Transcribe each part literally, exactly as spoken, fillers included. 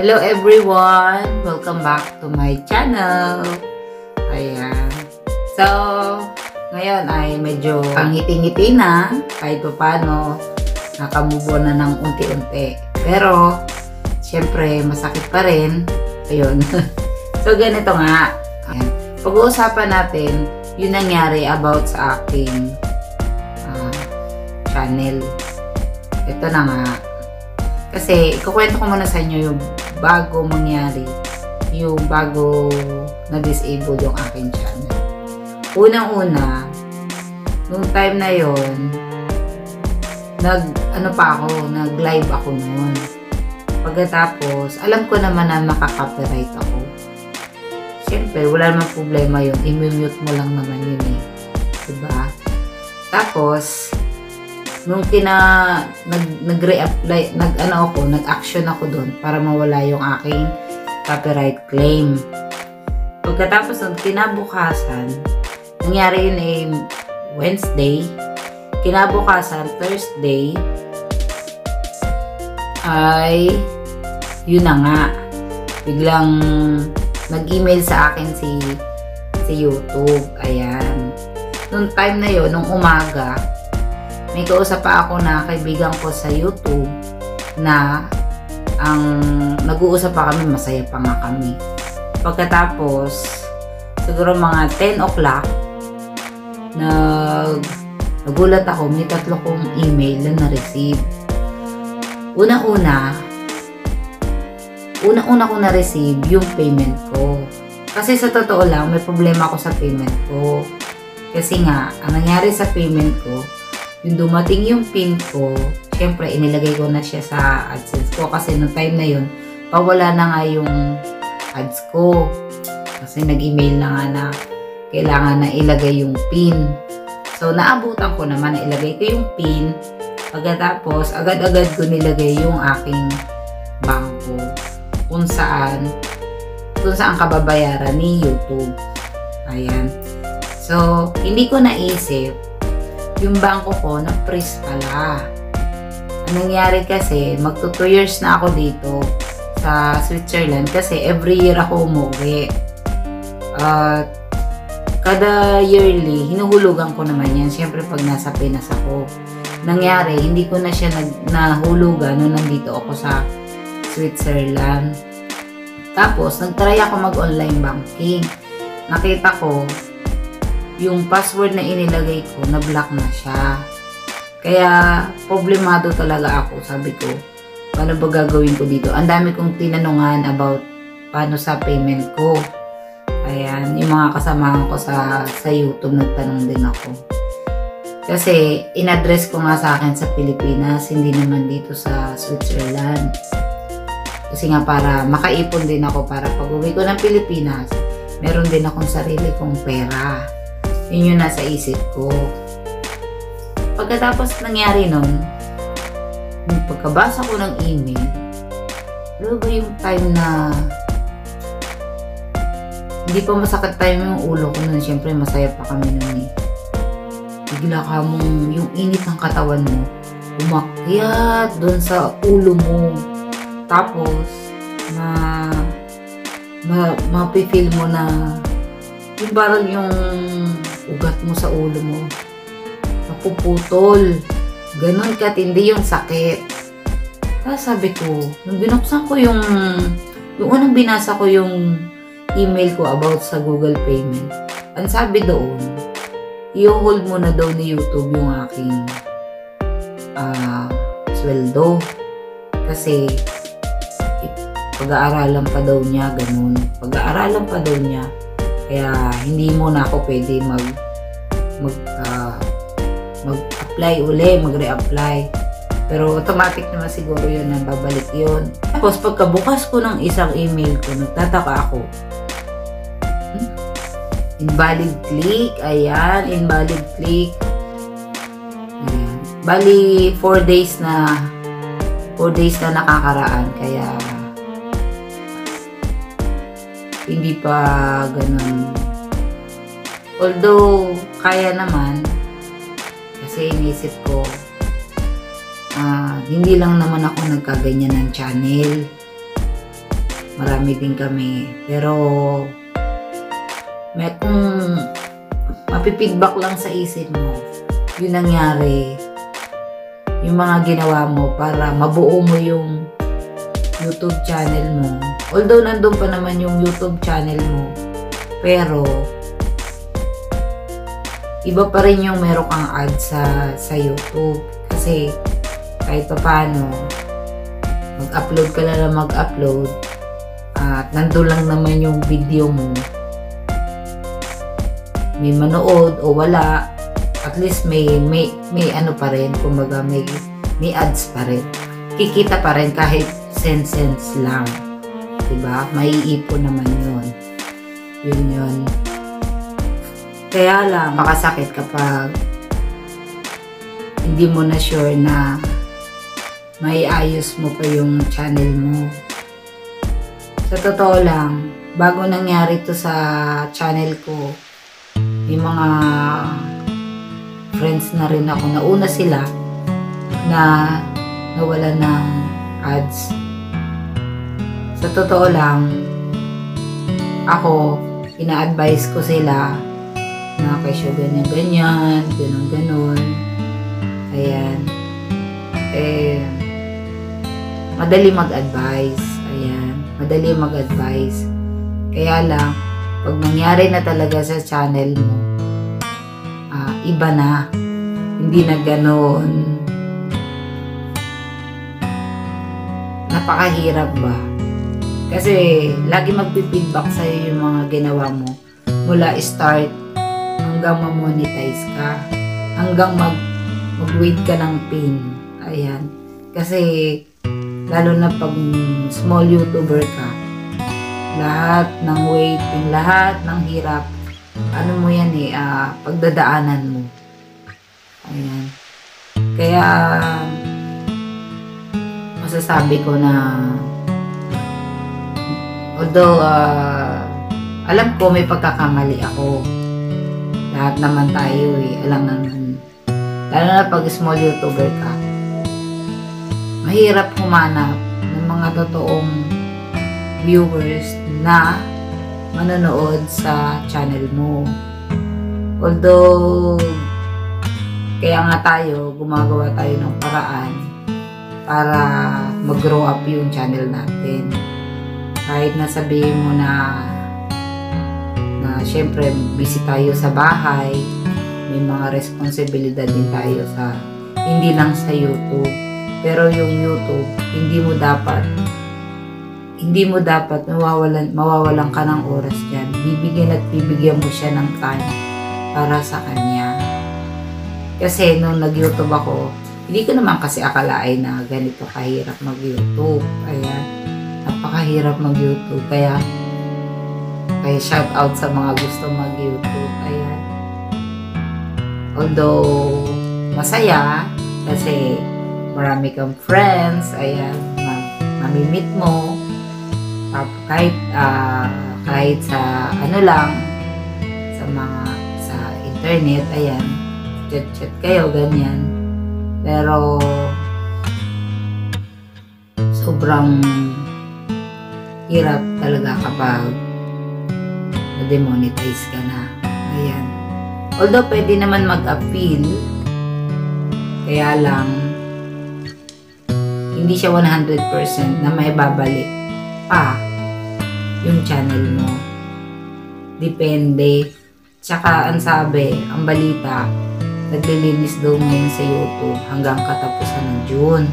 Hello everyone! Welcome back to my channel. Ayan. So, ngayon ay medyo ang ngiti-ngiti na kahit pa paano nakamubo na ng unti-unti. Pero, syempre masakit pa rin. Ayun. So, ganito nga. Ayan. Pag-uusapan natin yung nangyari about sa aking uh, channel. Ito na nga. Kasi, ikukwento ko muna sa inyo yung bago mangyari, yung bago na-disable yung aking channel. Unang-una, nung time na yon, nag, ano pa ako, nag-live ako noon. Pagkatapos, alam ko naman na makaka-copyright ako. Siyempre, wala namang problema yun. I-mute mo lang naman yun eh. Diba? Tapos, nung tina nag nag-reapply, nag ano ako, nag-action ako doon para mawala yung aking copyright claim. Pagkatapos ng kinabukasan, nangyari yun ay Wednesday. Kinabukasan, Thursday, ay yun na nga. Biglang nag-email sa akin si si YouTube. Ayan. Nung time na yun, nung umaga, may kausap pa ako na kaibigan ko sa YouTube na ang nag-uusap pa kami, masaya pa nga kami. Pagkatapos, siguro mga ten o'clock, nag, nagulat ako, may tatlo kong email na na-receive. Una-una, una-una ko na-receive yung payment ko. Kasi sa totoo lang, may problema ako sa payment ko. Kasi nga, ang nangyari sa payment ko, yung dumating yung pin ko, syempre inilagay ko na siya sa AdSense ko kasi no time na yun, pawala na nga yung ads ko. Kasi nag-email na nga na kailangan na ilagay yung pin. So, naabutan ko naman na ilagay ko yung pin. Pagkatapos, agad-agad ko nilagay yung aking bangko kung saan kung saan kababayaran ni YouTube. Ayan. So, hindi ko naisip yung bangko ko na-freeze pala. Ang nangyari kasi, magto two years na ako dito sa Switzerland kasi every year ako umuwi. At uh, kada yearly, hinuhulugan ko naman yan. Siyempre pag nasa Pinas ako. Nangyari, hindi ko na siya nag nahulugan nung nandito ako sa Switzerland. Tapos, nagtry ako mag-online banking. Nakita ko, yung password na inilagay ko, na-block na siya. Kaya, problemado talaga ako. Sabi ko, paano ba gagawin ko dito? Ang dami kong tinanungan about paano sa payment ko. Ayan, yung mga kasamahan ko sa, sa YouTube, nagtanong din ako. Kasi, in-address ko nga sa akin sa Pilipinas, hindi naman dito sa Switzerland. Kasi nga para makaipon din ako para pag uwi ko ng Pilipinas, meron din akong sarili kong pera. Yun yung nasa isip ko. Pagkatapos nangyari nun, yung pagkabasa ko ng email, ano ba yung time na hindi pa masakit time yung ulo ko nun. Siyempre masaya pa kami nun eh. Bigla ka mong yung init ng katawan mo umakyat dun sa ulo mo. Tapos na ma, mapifeel mo na yung parang yung ugat mo sa ulo mo napuputol. Ganon katindi yung sakit. Kaya sabi ko, nung binuksan ko yung yung unang binasa ko yung email ko about sa Google Payment, ang sabi doon, i-hold mo na daw ni YouTube yung aking uh, sweldo. Kasi pag-aaralan pa daw niya, ganun. Pag-aaralan pa daw niya. Kaya hindi mo na ako pwede mag mag uh, mag-apply uli, mag-re-apply. Pero automatic naman siguro yun na babalik yun. Tapos pagkabukas ko ng isang email ko, nagtataka ako. Hmm? Invalid click. Ayan, invalid click. Ayan. Bali, four days na four days na nakakaraan. Kaya hindi pa ganun. Although, kaya naman, kasi inisip ko, uh, hindi lang naman ako nagkaganyan ng channel. marami din kami. Pero, may kung mapipigback lang sa isip mo, yun nangyari, yung mga ginawa mo para mabuo mo yung YouTube channel mo. Although nandun pa naman yung YouTube channel mo, pero iba pa rin yung meron kang ad sa, sa YouTube. Kasi kahit pa paano, mag-upload ka na lang mag-upload at nandun lang naman yung video mo. May manood o wala, at least may may may ano pa rin, kumbaga may may ads pa rin. Kikita pa rin kahit cents-cents lang. Diba? Maiipon naman yun. Yun yun. Kaya lang, makasakit kapag hindi mo na sure na maiayos mo pa yung channel mo. Sa totoo lang, bago nangyari to sa channel ko, may mga friends na rin ako. Nauna sila na nawala ng ads. Sa totoo lang, ako, ina-advise ko sila na kesyo ganyan-ganyan, ganun-ganun. Ayan. Eh, madali mag-advise. Ayan. Madali mag-advise. Kaya lang, pag nangyari na talaga sa channel mo, uh, iba na. Hindi na ganun. Napakahirap ba? Kasi, lagi magpipidback sa'yo yung mga ginawa mo. Mula start, hanggang ma-monetize ka. Hanggang mag, mag-wait ka ng pin. Ayan. Kasi, lalo na pag small YouTuber ka, lahat ng waiting, lahat ng hirap, ano mo yan eh, uh, pagdadaanan mo. Ayan. Kaya, masasabi ko na, although, uh, alam ko may pagkakamali ako. Lahat naman tayo eh, alam naman. Lalo na pag small YouTuber ka, mahirap humanap ng mga totoong viewers na manonood sa channel mo. Although, kaya nga tayo, gumagawa tayo ng paraan para mag-grow up yung channel natin. Kahit na sabihin mo na na syempre busy tayo sa bahay, may mga responsibilidad din tayo sa, hindi lang sa YouTube. Pero yung YouTube, hindi mo dapat hindi mo dapat mawawalan, mawawalan ka ng oras dyan. Bibigyan at bibigyan mo siya ng time para sa kanya. Kasi nung nag-YouTube ako, hindi ko naman kasi akalain na ganito kahirap mag-YouTube. Ayan, napakahirap mag-YouTube. Kaya, kaya shout out sa mga gusto mag-YouTube. Ayan. Although, masaya kasi marami kang friends. Ayan, mamimit mo. Kahit, uh, kahit sa ano lang, sa mga, sa internet, ayan, chat-chat kayo, ganyan. Pero, sobrang hirap talaga kapag na-demonetize ka na. Ayan. Although, pwede naman mag-appeal, kaya lang, hindi siya one hundred percent na may babalik pa yung channel mo. Depende. Tsaka, ang sabi, ang balita, naglilinis daw ngayon sa YouTube hanggang katapusan ng June.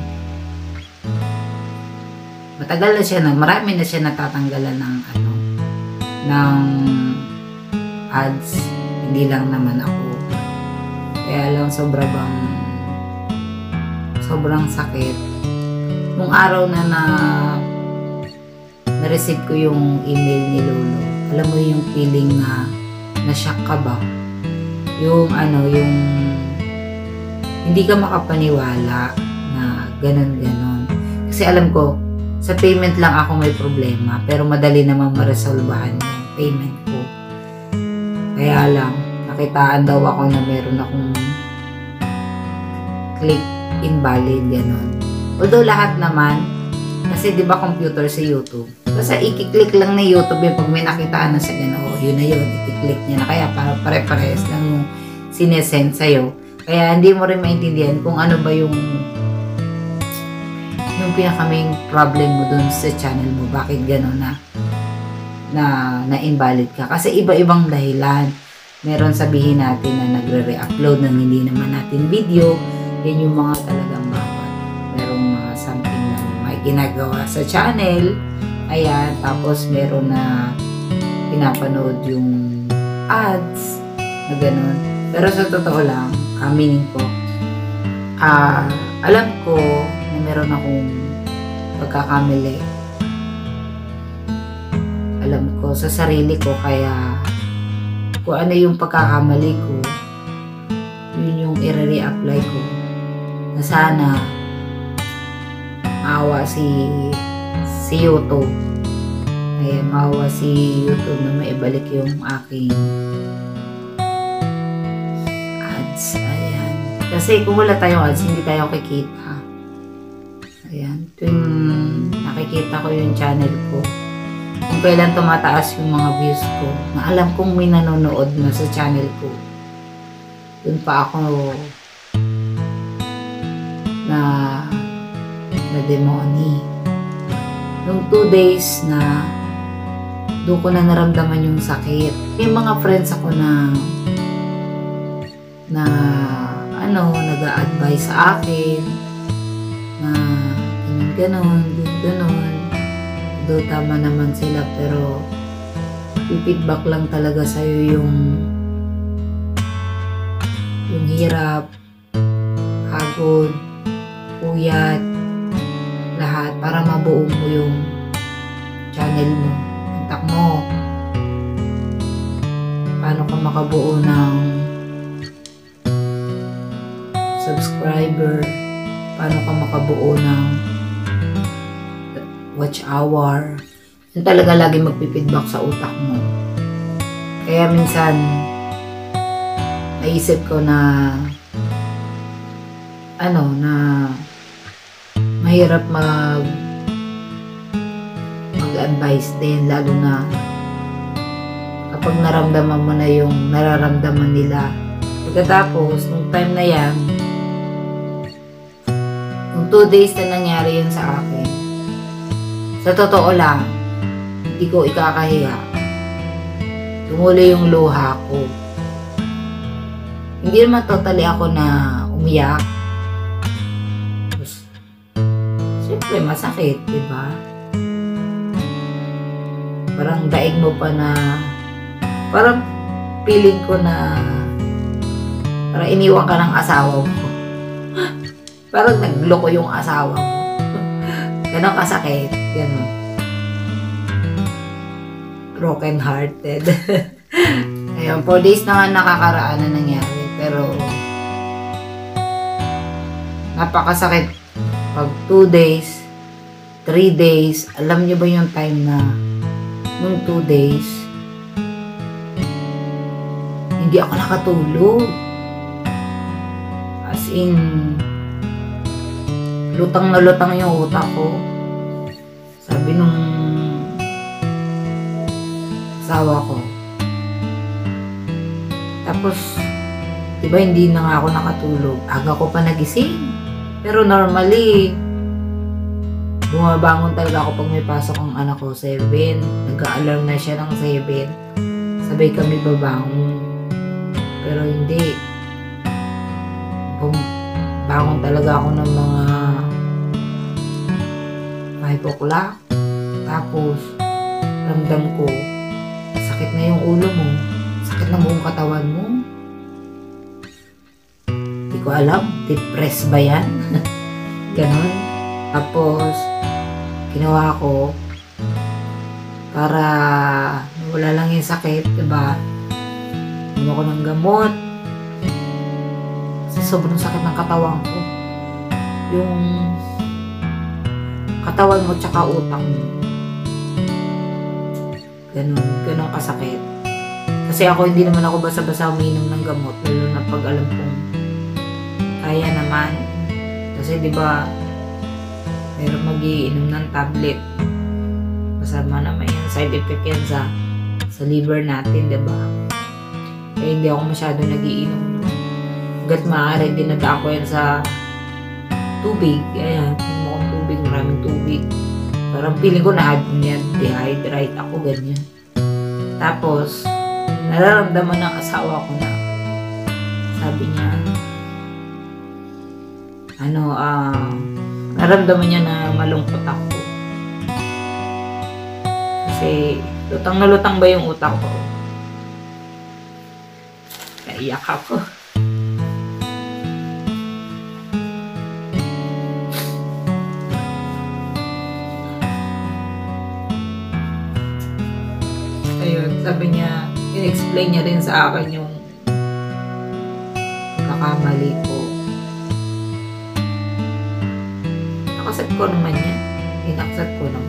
Matagal na siya na, marami na siya natatanggalan ng ano, ng ads. Hindi lang naman ako. Kaya lang sobra bang sobrang sakit. Nung araw na na na-receive ko yung email ni Lolo, alam mo yung feeling na na-shock ka ba? Yung ano, yung hindi ka makapaniwala na ganun-ganon. Kasi alam ko, sa payment lang ako may problema, pero madali namang maresolbahan yung payment ko. Kaya lang, nakitaan daw ako na meron akong click invalid, ganon. Although lahat naman, kasi di ba computer sa YouTube, Basta i-click lang na YouTube yung pag may nakitaan na sa gano'n, oh, yun na yun, i-click niya na. Kaya para pare-pares lang yung sinesend sa'yo. Kaya hindi mo rin maintindihan kung ano ba yung yung pinaka main problem mo dun sa channel mo. Bakit gano'n na na na-invalid ka. Kasi iba-ibang dahilan. Meron sabihin natin na nagre-re-upload ng hindi naman natin video. Yan yung mga talagang bawat. Merong mga something na may ginagawa sa channel. Ayan, tapos meron na pinapanood yung ads na gano'n. Pero sa totoo lang, uh, meaning ko, uh, alam ko na meron akong pagkakamali. Alam ko sa sarili ko, kaya kung ano yung pagkakamali ko, yun yung i-re-apply ko. Na sana maawa si si YouTube. Ayan, maawa si YouTube na maibalik yung aking ads. Ayan. Kasi kung wala tayong ads, hindi tayo kikita. Ayan. Tuwing nakikita ko yung channel ko, kung kailan tumataas yung mga views ko, na alam kong may nanonood na sa channel ko, dun pa ako na na demoni. Nung two days na doon ko na naramdaman yung sakit. May mga friends ako na na ano, nag-a-advise sa akin na ganon, ganon, ganon. Do tama naman sila, pero i-feedback lang talaga sa'yo yung yung hirap, hagod, puyat, lahat para mabuo mo yung channel mo, kontak mo, paano ka makabuo ng subscriber, paano ka makabuo ng watch hour. Yun talaga lagi magpipeedback sa utak mo. Kaya minsan naisip ko na ano, na mahirap mag mag-advise din, lalo na kapag naramdaman mo na yung nararamdaman nila. Pagkatapos, nung time na yan, nung two days na nangyari yun sa akin, sa totoo lang, hindi ko ikakahiya. Tumuloy yung luha ko. Hindi naman totally ako na umiyak. Tapos, siyempre masakit, diba? Parang daig mo pa na, parang feeling ko na, parang iniwan ka ng asawa mo. Parang nagloko yung asawa mo. Ganon kasakit. Ganon. Broken hearted. Ayun, four days na nga nakakaraan na nangyari. Pero, napakasakit. Pag two days, three days, alam niyo ba yung time na nung two days, hindi ako nakatulog. As in, lutang na lutang yung utak ko. Sabi nung asawa ko. Tapos, diba hindi na nga ako nakatulog. Aga ko pa nagising. Pero normally, bumabangon talaga ako pag may pasok ang anak ko, seven. Nag-a-alarm na siya ng seven. Sabay kami babangon. Pero hindi. Bangon talaga ako ng mga five o'clock. Tapos, ramdam ko, sakit na yung ulo mo. Sakit na buong katawan mo. Hindi ko alam, depressed ba yan? Ganon. Tapos, ginawa ko, para wala lang yung sakit, diba? Inom ko ng gamot. Kasi sobrang sakit ng katawan ko. Yung katawan mo tsaka utak mo. Ganon, ganon kasakit. Kasi ako, hindi naman ako basa-basa uminom ng gamot, lalo na pag alam kong kaya naman. Kasi diba, meron mag-iinom ng tablet. kasama naman yung side effect yan sa, sa liver natin, diba? Kaya hindi ako masyado nagiinom. Hanggat maaari, dinadaan ko yan sa tubig. Ayan, hindi mo akong tubig, maraming tubig. Parang feeling ko na dehydrate ako, ganyan. Tapos, nararamdaman ng asawa ko na sabi niya, ano, ah, uh, nararamdaman niya na malungkot ako. Kasi, lutang na lutang ba yung utak ko? Naiyak ako. Ayun, sabi niya, in-explain niya rin sa akin yung kakamali ko. Nakasat ko naman yan. Inakasat ko naman.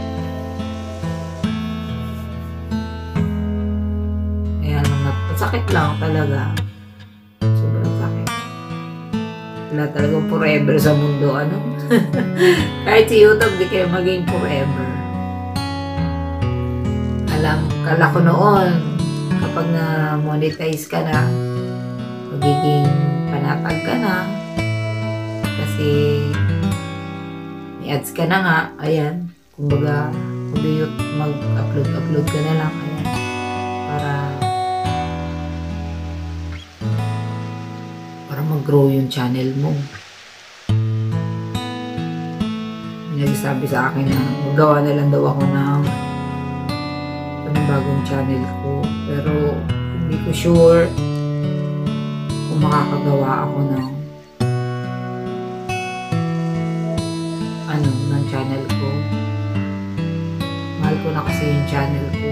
Ayan, masakit lang talaga. Sobrang sakit. Wala talagang forever sa mundo, ano? Kahit si YouTube, di kayo maging forever. Alam, kala ko noon, kapag na-monetize ka na, magiging panatag ka na. Kasi, may ads ka na nga, ayan. Kumbaga, mag-upload-upload ka na lang, ayan. Para, para mag-grow yung channel mo. May nagsabi sa akin na, magawa na lang daw ako ng bagong channel ko, pero hindi ko sure kung makakagawa ako ng ano, ng channel ko. Mahal ko na kasi yung channel ko.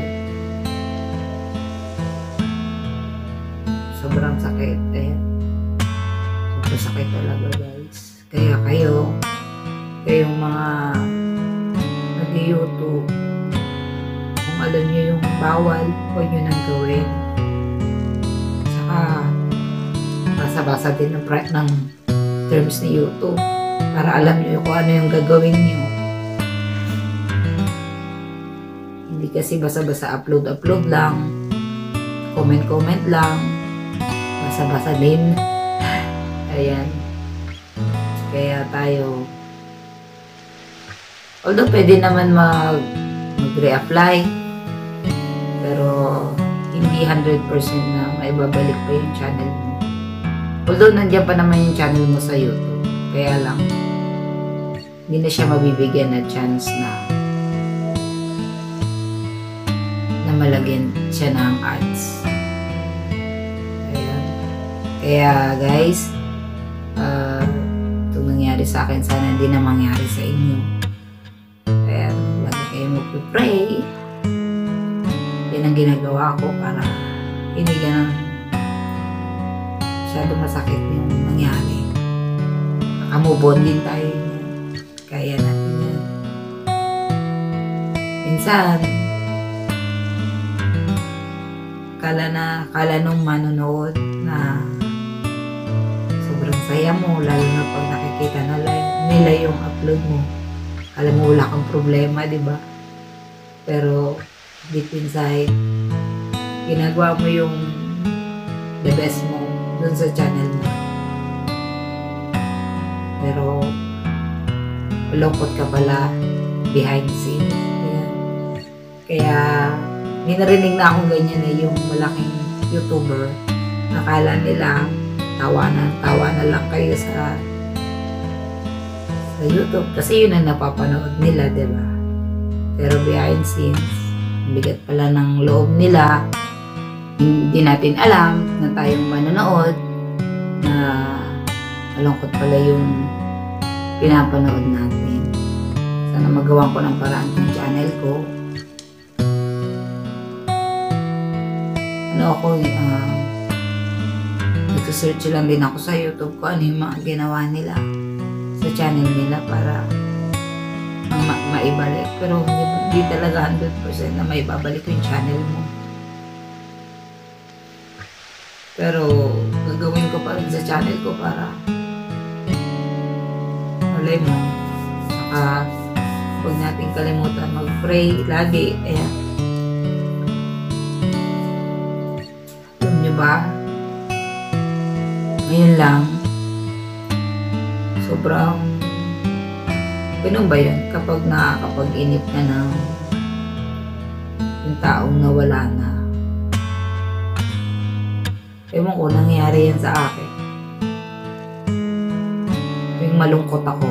Sobrang sakit, eh. Sobrang sakit talaga, guys. Kaya kayo, kayong mga nag-YouTube, alam nyo yung bawal, huwag nyo nang gawin. Saka, basa-basa din ng, ng terms ni YouTube para alam nyo kung ano yung gagawin nyo. Hindi kasi basa-basa upload-upload lang, comment-comment lang, basa-basa din. Ayan. Kaya tayo, although pwede naman mag mag-reapply, pero hindi one hundred percent na maibabalik pa yung channel mo. Although nandiyan pa naman yung channel mo sa YouTube, kaya lang hindi na siya mabibigyan na chance na na malagyan siya ng ads. Ayan. Kaya guys, uh, itong nangyari sa akin, sana hindi na mangyari sa inyo. Kaya lagi kayo mag-pray. Yan ang ginagawa ko para hindi ganun masyado masakit yung nangyari. Nakamubon din tayo. Kaya natin yan. Minsan, kala na, kala nung manonood na sobrang saya mo, lalo na pag nakikita nila, nila yung upload mo. Kala mo wala kang problema, di ba? Pero, deep inside, ginagawa mo yung the best mo dun sa channel mo. Pero, malungkot ka pala behind scenes. Ayan. Kaya, may narinig na akong ganyan eh, yung malaking YouTuber. Nakala nila, tawa na, tawa na lang kayo sa sa YouTube. Kasi yun ang napapanood nila, diba? Pero behind scenes, bigat pala ng loob nila. Hindi natin alam na tayong manonood na malungkot pala yung pinapanood natin. Sana magawa ko ng paraan ng channel ko. Ano ako, uh, nagsisearch lang din ako sa YouTube ko ano yung mga ginawa nila sa channel nila para ma maibalik. Pero hindi, hindi talaga one hundred percent na maibabalik yung channel mo. Pero gagawin ko pa rin sa channel ko para alay mo, saka huwag natin kalimutan mag-pray lagi. Ayan. Alam nyo ba? Ngayon lang, sobrang, ganun ba yun? Kapag nakakapag-inip ka ng yung taong nawala na. Ewan ko, nangyari yan sa akin. Yung malungkot ako.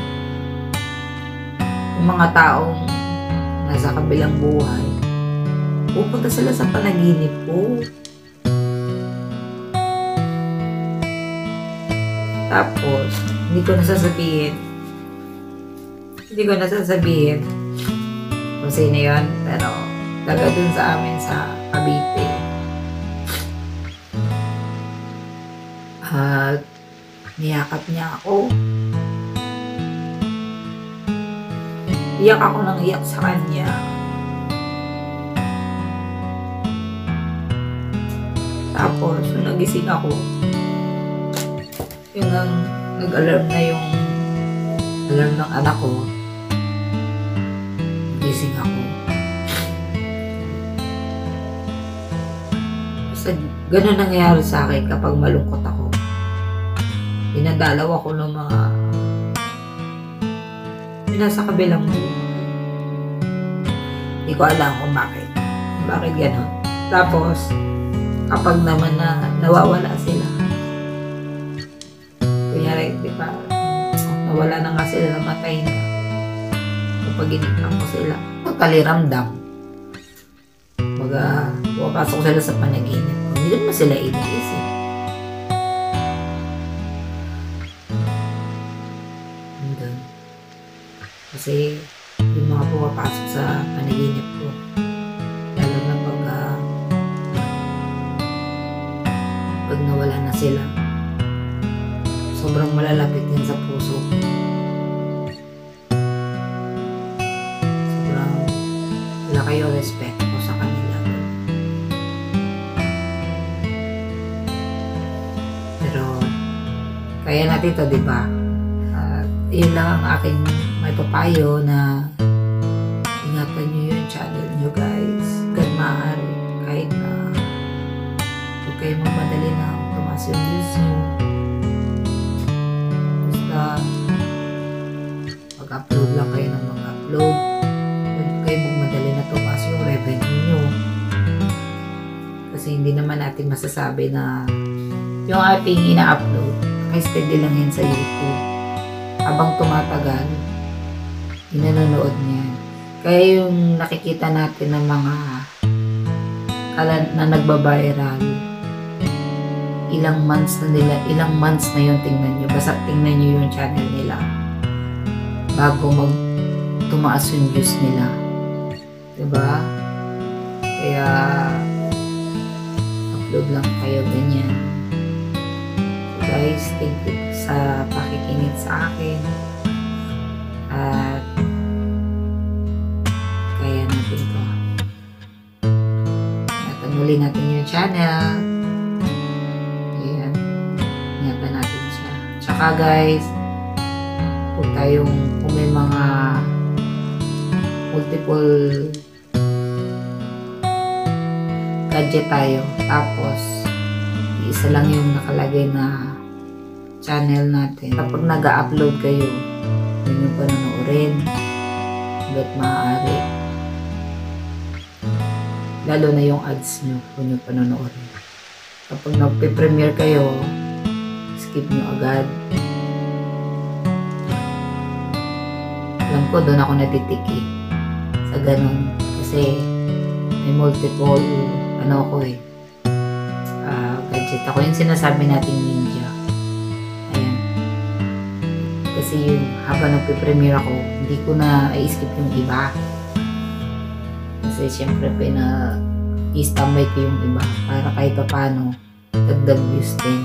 Yung mga taong nasa kabilang buhay, pupunta sila sa panaginip ko. Tapos, hindi ko nasasabihin. Hindi ko nasasabihin kung sino yun. Pero, taga dun sa amin sa Cavite. At, niyakap niya ako. Iyak ako ng iyak sa kanya. Tapos, nung nagising ako, yung ang nag-alarm na yung alarm ng anak ko, nagising ako. Basta ganun nangyayari sa akin kapag malungkot ako. Dinadalaw ako ng mga yung nasa kabilang buhay. Hindi ko alam kung bakit. Bakit gano'n. Tapos, kapag naman na nawawala sila, kunyari, di ba, nawala na nga sila, namatay na. Kapag inipan ko sila, magkaliramdam. Baga, pumapasok sila sa panaginip ko. Hindi naman sila iniisip. Andun. Kasi, yung mga pumapasok sa panaginip ko, lalo na pag, uh, pag nawala na sila, sobrang malalapit din sa puso. Sobrang wala kayo respect ko sa kanila. Pero, kaya natin ito, diba? Uh, yun lang ang aking may papayo na ingatan nyo yung channel nyo, guys. Hanggang maaari, kahit na huwag kayo magmadali na tumaas yung views nyo. Basta mag-upload lang kayo ng mag-upload. Huwag kayo magmadali na tumaas yung revenue nyo. Kasi hindi naman natin masasabi na yung ating ina-upload, steady lang yan sa YouTube. Habang tumatagal, inanonood niya. Kaya yung nakikita natin ng mga na nagbabiral, ilang months na nila, ilang months na yun, tingnan nyo. Basta tingnan nyo yung channel nila bago mag tumaas yung views nila. Diba? Kaya upload lang kayo ganyan. So guys, thank you sa pakikinig sa akin. At kaya natin to. Ingatan muli natin yung channel. Ayan. Ingatan natin siya. Tsaka guys, kung tayong, kung may mga multiple gadget tayo, tapos isa lang yung nakalagay na channel natin. Kapag nag-upload kayo, yun yung panonoorin hanggat maaari. Lalo na yung ads nyo, yun yung panonoorin. Kapag nagpe-premiere kayo, skip nyo agad. Alam ko, doon ako natitiki sa ganun. Kasi may multiple, ano ako eh, uh, gadget. Ako yung sinasabi nating ninja. Ayan. Kasi yung habang nagpe-premiere ako, hindi ko na i-skip yung iba. Kasi syempre pina i-standby ko yung iba para kahit pa paano dagdag views din.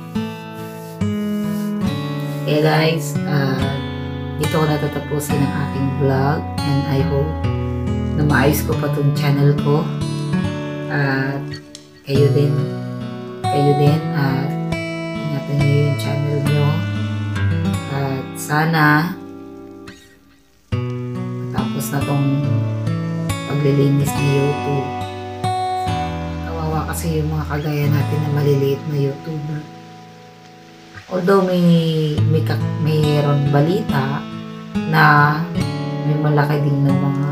Okay guys, uh, dito ko natatapusin ang aking vlog and I hope na maayos ko pa itong channel ko at kayo din kayo din at ingatan nyo yung channel nyo at sana tapos na tong paglilinis ni YouTube. Kawawa kasi yung mga kagaya natin na maliliit na YouTuber. Although may may mayroon balita na may malaki din ng mga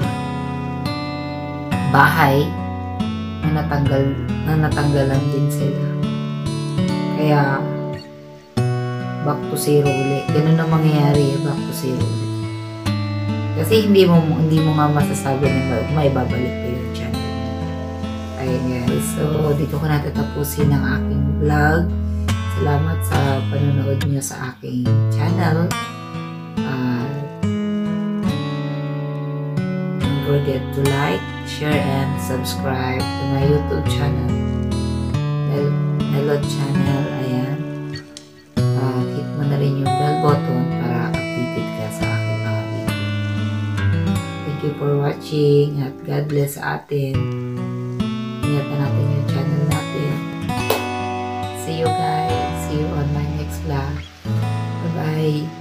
bahay na natanggal na natanggalan din sila. Kaya back to zero ulit. Ganun ang mangyayari, back to zero ulit. Kasi hindi mo hindi mo nga masasabi na may babalik ko yung channel. Ayun guys. So, dito ko natatapusin ang aking vlog. Salamat sa panonood niyo sa aking channel. Uh, don't forget to like, share, and subscribe to my YouTube channel. Melod channel. Ayan. Uh, hit mo na rin yung bell button para updated ka sa aking mga video. Thank you for watching at God bless sa atin. Ingatan natin yung channel natin. See you guys. See you on my next vlog. Bye-bye.